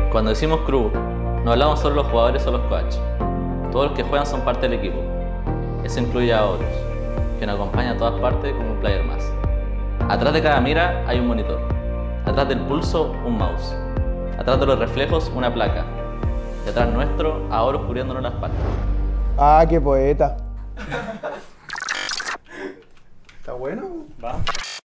Cuando decimos crew, no hablamos solo de los jugadores o los coaches. Todos los que juegan son parte del equipo. Eso incluye a Horus, que nos acompaña a todas partes como un player más. Atrás de cada mira hay un monitor. Atrás del pulso, un mouse. Atrás de los reflejos, una placa. Y atrás nuestro, a Horus cubriéndonos la espalda. Ah, qué poeta. ¿Está bueno? Va.